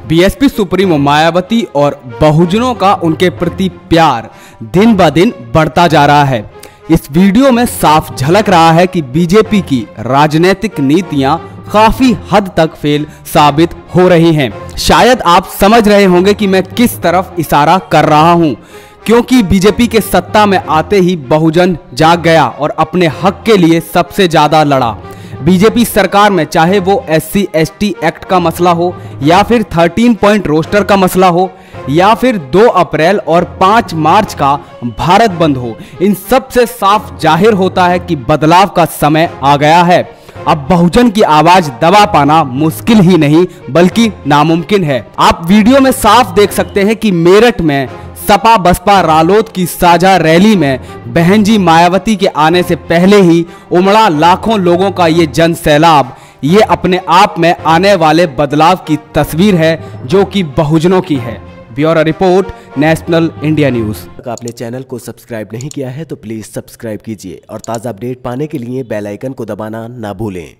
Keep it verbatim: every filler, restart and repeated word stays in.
BSP supremo Mayawati और बहुजनों का उनके प्रति प्यार दिन ब दिन बढ़ता जा रहा है। इस वीडियो में साफ झलक रहा है कि बीजेपी की राजनीतिक नीतियां काफी हद तक फेल साबित हो रही हैं। शायद आप समझ रहे होंगे कि मैं किस तरफ इशारा कर रहा हूं, क्योंकि बीजेपी के सत्ता में आते ही बहुजन जाग गया और अपने हक के लिए सबसे ज्यादा लड़ा। बीजेपी सरकार में चाहे वो S C S T act का मसला हो या फिर थर्टीन पॉइंट रोस्टर का मसला हो या फिर दो अप्रैल और पाँच मार्च का भारत बंद हो, इन सब से साफ जाहिर होता है कि बदलाव का समय आ गया है। अब बहुजन की आवाज दबा पाना मुश्किल ही नहीं बल्कि नामुमकिन है। आप वीडियो में साफ देख सकते हैं कि मेरठ में सपा बसपा रालोद की साझा रैली में बहन जी मायावती के आने से पहले ही उमड़ा लाखों लोगों का ये जन सैलाब, ये अपने आप में आने वाले बदलाव की तस्वीर है जो कि बहुजनों की है। Bureau report, national India news. अगर आपने चैनल को सब्सक्राइब नहीं किया है तो प्लीज सब्सक्राइब कीजिए और ताज़ा अपडेट पाने के लिए बेल आइकन को दबाना ना भूलें।